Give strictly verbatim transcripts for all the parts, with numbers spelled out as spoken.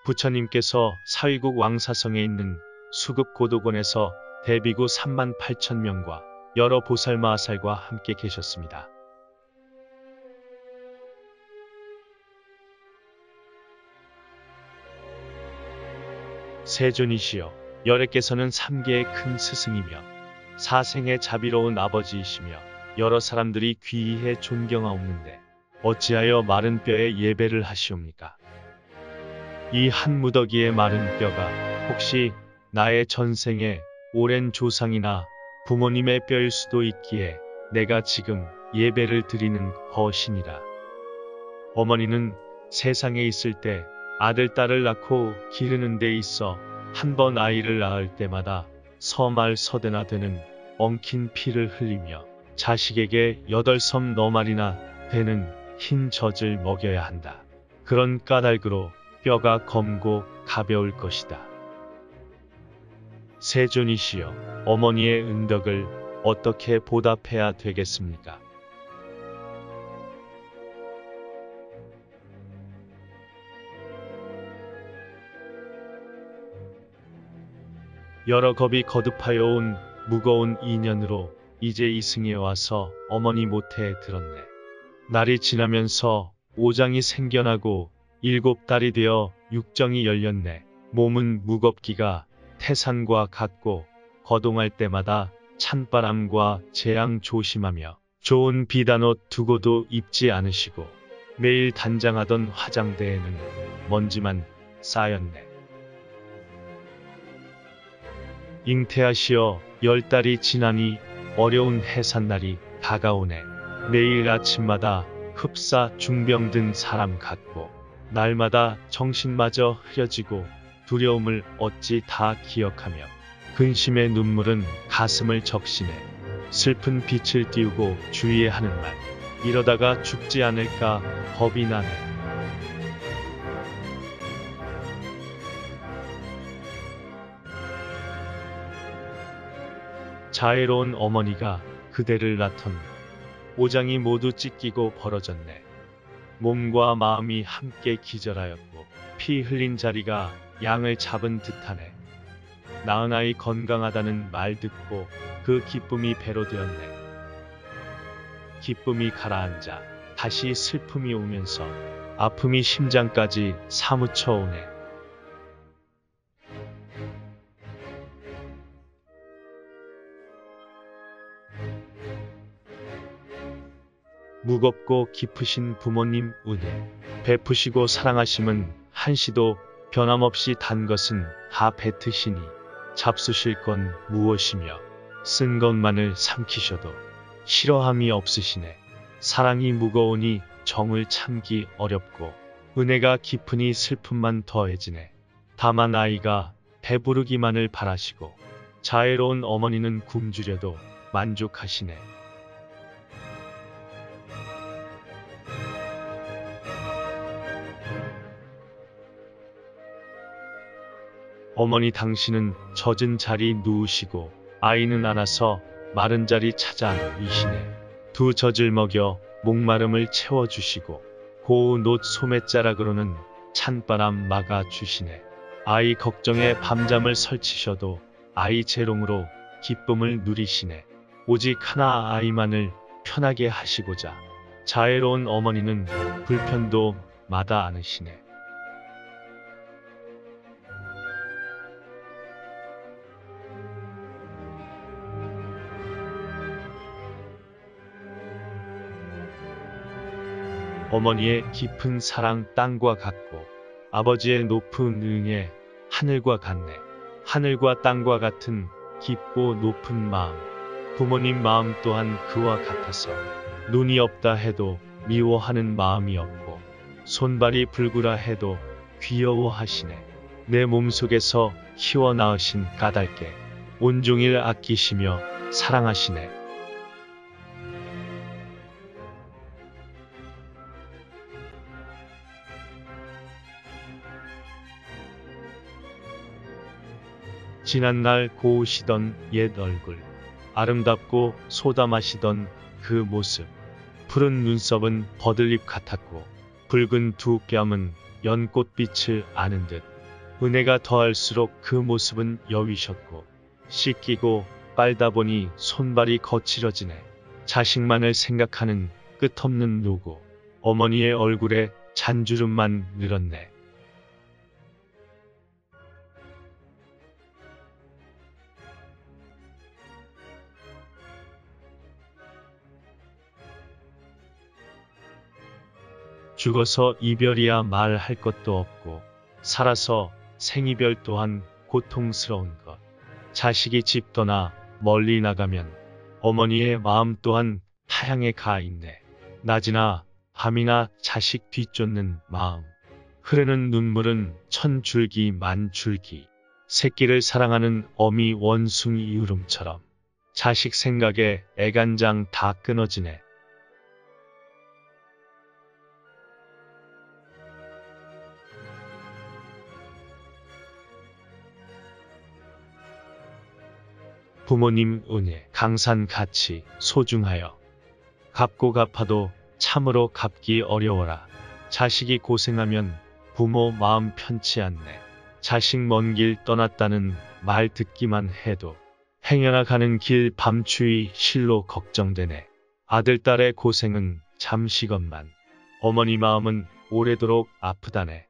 부처님께서 사위국 왕사성에 있는 수급고도곤에서 대비구 삼만 팔천 명과 여러 보살마하살과 함께 계셨습니다. 세존이시여, 열애께서는 삼계의 큰 스승이며 사생의 자비로운 아버지이시며 여러 사람들이 귀의해 존경하옵는데 어찌하여 마른 뼈에 예배를 하시옵니까? 이 한 무더기의 마른 뼈가 혹시 나의 전생의 오랜 조상이나 부모님의 뼈일 수도 있기에 내가 지금 예배를 드리는 것이니라. 어머니는 세상에 있을 때 아들, 딸을 낳고 기르는 데 있어 한 번 아이를 낳을 때마다 서말 서대나 되는 엉킨 피를 흘리며 자식에게 여덟 섬 너말이나 되는 흰 젖을 먹여야 한다. 그런 까닭으로 뼈가 검고 가벼울 것이다. 세존이시여, 어머니의 은덕을 어떻게 보답해야 되겠습니까? 여러 겁이 거듭하여 온 무거운 인연으로 이제 이승에 와서 어머니 모태에 들었네. 날이 지나면서 오장이 생겨나고 일곱 달이 되어 육정이 열렸네. 몸은 무겁기가 태산과 같고 거동할 때마다 찬바람과 재앙 조심하며 좋은 비단옷 두고도 입지 않으시고 매일 단장하던 화장대에는 먼지만 쌓였네. 잉태하시어 열 달이 지나니 어려운 해산날이 다가오네. 매일 아침마다 흡사 중병든 사람 같고 날마다 정신마저 흐려지고 두려움을 어찌 다 기억하며 근심의 눈물은 가슴을 적시네. 슬픈 빛을 띄우고 주의해 하는 말, 이러다가 죽지 않을까 겁이 나네. 자애로운 어머니가 그대를 낳던 오장이 모두 찢기고 벌어졌네. 몸과 마음이 함께 기절하였고 피 흘린 자리가 양을 잡은 듯하네. 낳은 아이 건강하다는 말 듣고 그 기쁨이 배로 되었네. 기쁨이 가라앉아 다시 슬픔이 오면서 아픔이 심장까지 사무쳐 오네. 무겁고 깊으신 부모님 은혜, 베푸시고 사랑하심은 한시도 변함없이 단 것은 다 뱉으시니 잡수실 건 무엇이며 쓴 것만을 삼키셔도 싫어함이 없으시네. 사랑이 무거우니 정을 참기 어렵고 은혜가 깊으니 슬픔만 더해지네. 다만 아이가 배부르기만을 바라시고 자애로운 어머니는 굶주려도 만족하시네. 어머니 당신은 젖은 자리 누우시고 아이는 안아서 마른 자리 찾아 누이시네. 두 젖을 먹여 목마름을 채워주시고 고운 옷 소매자락으로는 찬바람 막아주시네. 아이 걱정에 밤잠을 설치셔도 아이 재롱으로 기쁨을 누리시네. 오직 하나 아이만을 편하게 하시고자 자애로운 어머니는 불편도 마다 않으시네. 어머니의 깊은 사랑 땅과 같고 아버지의 높은 응애 하늘과 같네. 하늘과 땅과 같은 깊고 높은 마음, 부모님 마음 또한 그와 같아서 눈이 없다 해도 미워하는 마음이 없고 손발이 불구라 해도 귀여워하시네. 내 몸속에서 키워 낳으신 까닭에 온종일 아끼시며 사랑하시네. 지난날 고우시던 옛 얼굴, 아름답고 소담하시던 그 모습, 푸른 눈썹은 버들잎 같았고 붉은 두 뺨은 연꽃빛을 아는 듯 은혜가 더할수록 그 모습은 여위셨고 씻기고 빨다 보니 손발이 거칠어지네. 자식만을 생각하는 끝없는 노고. 어머니의 얼굴에 잔주름만 늘었네. 죽어서 이별이야 말할 것도 없고 살아서 생이별 또한 고통스러운 것. 자식이 집 떠나 멀리 나가면 어머니의 마음 또한 타향에 가 있네. 낮이나 밤이나 자식 뒤쫓는 마음. 흐르는 눈물은 천 줄기 만 줄기. 새끼를 사랑하는 어미 원숭이 울음처럼 자식 생각에 애간장 다 끊어지네. 부모님 은혜 강산같이 소중하여 갚고 갚아도 참으로 갚기 어려워라. 자식이 고생하면 부모 마음 편치 않네. 자식 먼 길 떠났다는 말 듣기만 해도 행여나 가는 길 밤추위 실로 걱정되네. 아들 딸의 고생은 잠시건만 어머니 마음은 오래도록 아프다네.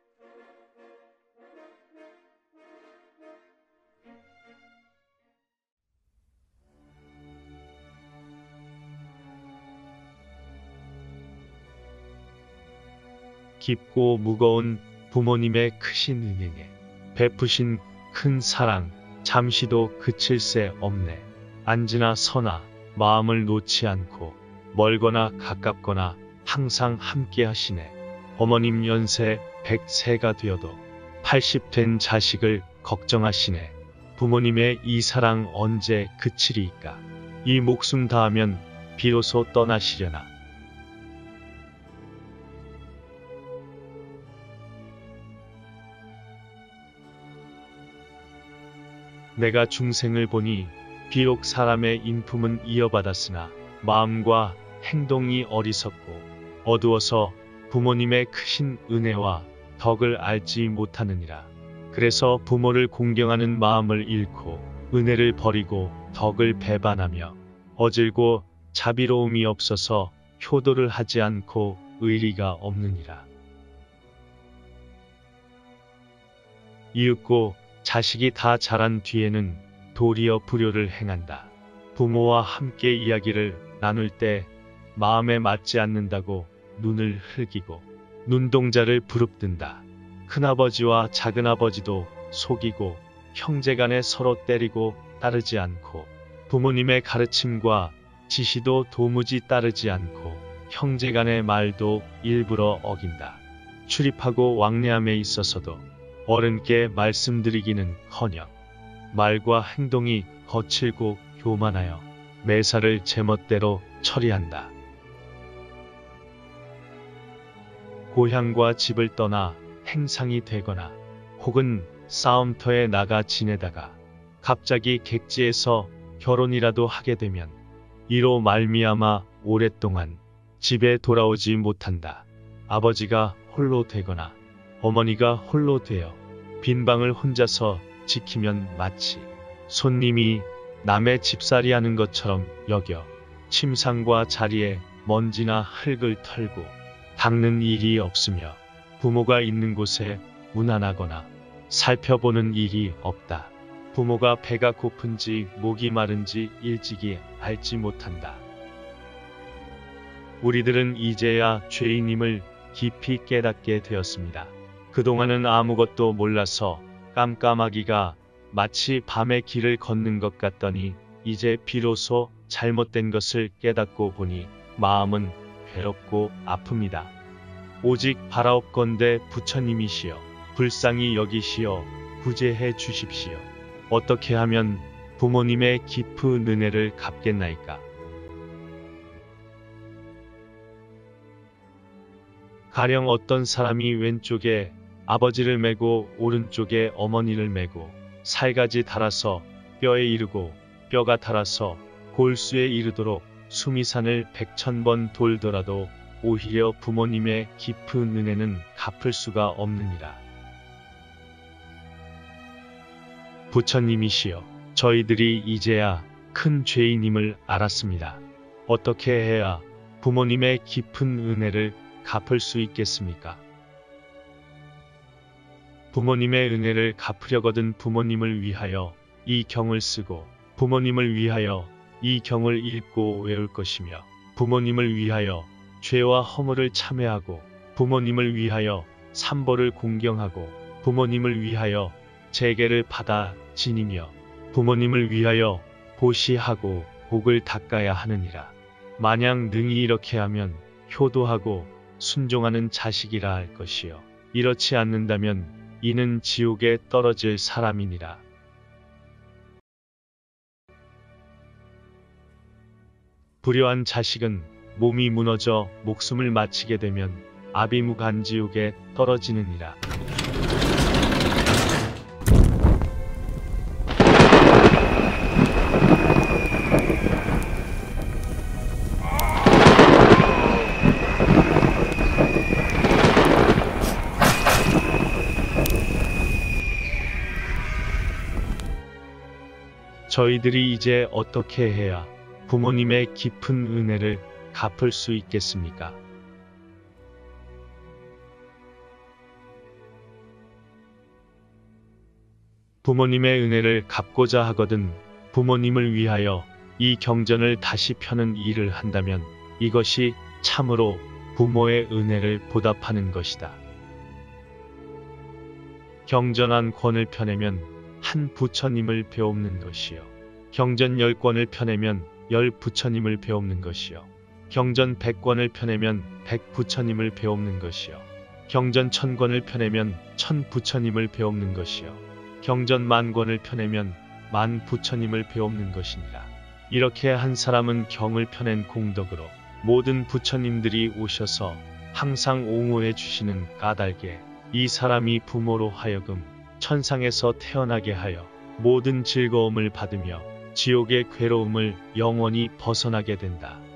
깊고 무거운 부모님의 크신 은행에 베푸신 큰 사랑 잠시도 그칠 새 없네. 안지나 서나 마음을 놓지 않고 멀거나 가깝거나 항상 함께 하시네. 어머님 연세 백세가 되어도 팔십 된 자식을 걱정하시네. 부모님의 이 사랑 언제 그치리이까. 이 목숨 다하면 비로소 떠나시려나. 내가 중생을 보니 비록 사람의 인품은 이어받았으나 마음과 행동이 어리석고 어두워서 부모님의 크신 은혜와 덕을 알지 못하느니라. 그래서 부모를 공경하는 마음을 잃고 은혜를 버리고 덕을 배반하며 어질고 자비로움이 없어서 효도를 하지 않고 의리가 없느니라. 이윽고 자식이 다 자란 뒤에는 도리어 불효를 행한다. 부모와 함께 이야기를 나눌 때 마음에 맞지 않는다고 눈을 흘기고 눈동자를 부릅뜬다. 큰아버지와 작은아버지도 속이고 형제간에 서로 때리고 따르지 않고 부모님의 가르침과 지시도 도무지 따르지 않고 형제간의 말도 일부러 어긴다. 출입하고 왕래함에 있어서도 어른께 말씀드리기는커녕 말과 행동이 거칠고 교만하여 매사를 제멋대로 처리한다. 고향과 집을 떠나 행상이 되거나 혹은 싸움터에 나가 지내다가 갑자기 객지에서 결혼이라도 하게 되면 이로 말미암아 오랫동안 집에 돌아오지 못한다. 아버지가 홀로 되거나 어머니가 홀로 되어 빈방을 혼자서 지키면 마치 손님이 남의 집살이 하는 것처럼 여겨 침상과 자리에 먼지나 흙을 털고 닦는 일이 없으며 부모가 있는 곳에 무난하거나 살펴보는 일이 없다. 부모가 배가 고픈지 목이 마른지 일찍이 알지 못한다. 우리들은 이제야 죄인임을 깊이 깨닫게 되었습니다. 그동안은 아무것도 몰라서 깜깜하기가 마치 밤의 길을 걷는 것 같더니 이제 비로소 잘못된 것을 깨닫고 보니 마음은 괴롭고 아픕니다. 오직 바라옵건대 부처님이시여 불쌍히 여기시어 구제해 주십시오. 어떻게 하면 부모님의 깊은 은혜를 갚겠나이까. 가령 어떤 사람이 왼쪽에 아버지를 메고 오른쪽에 어머니를 메고 살갗이 닳아서 뼈에 이르고 뼈가 닳아서 골수에 이르도록 수미산을 백천 번 돌더라도 오히려 부모님의 깊은 은혜는 갚을 수가 없느니라. 부처님이시여, 저희들이 이제야 큰 죄인임을 알았습니다. 어떻게 해야 부모님의 깊은 은혜를 갚을 수 있겠습니까? 부모님의 은혜를 갚으려거든 부모님을 위하여 이 경을 쓰고 부모님을 위하여 이 경을 읽고 외울 것이며 부모님을 위하여 죄와 허물을 참회하고 부모님을 위하여 삼보를 공경하고 부모님을 위하여 재계를 받아 지니며 부모님을 위하여 보시하고 복을 닦아야 하느니라. 만약 능히 이렇게 하면 효도하고 순종하는 자식이라 할 것이요, 이렇지 않는다면 이는 지옥에 떨어질 사람이니라. 불효한 자식은 몸이 무너져 목숨을 마치게 되면 아비무간지옥에 떨어지느니라. 저희들이 이제 어떻게 해야 부모님의 깊은 은혜를 갚을 수 있겠습니까? 부모님의 은혜를 갚고자 하거든 부모님을 위하여 이 경전을 다시 펴는 일을 한다면 이것이 참으로 부모의 은혜를 보답하는 것이다. 경전 한 권을 펴내면 한 부처님을 배웁는 것이요, 경전 열 권을 펴내면 열 부처님을 배웁는 것이요, 경전 백 권을 펴내면 백 부처님을 배웁는 것이요, 경전 천 권을 펴내면 천 부처님을 배웁는 것이요, 경전 만 권을 펴내면 만 부처님을 배웁는 것이니라. 이렇게 한 사람은 경을 펴낸 공덕으로 모든 부처님들이 오셔서 항상 옹호해 주시는 까닭에 이 사람이 부모로 하여금 천상에서 태어나게 하여 모든 즐거움을 받으며 지옥의 괴로움을 영원히 벗어나게 된다.